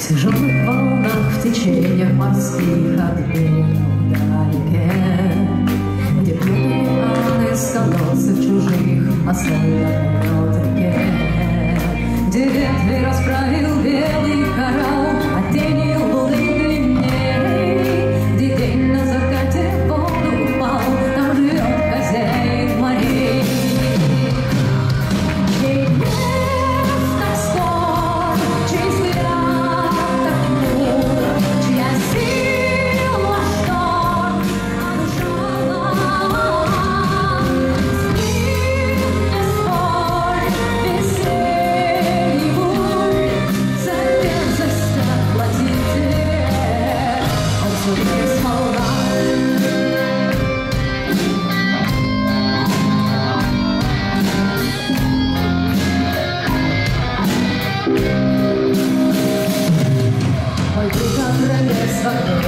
В тяжелых волнах, в течениях морских от берега вдалеке, где плыли аны с колодцев чужих, оставленных в реке, где ветви расправил белый коралл, а тени луны длинней, где день на закате в воду упал, там живет хозяин морей. Ой, друг, отравец вокруг.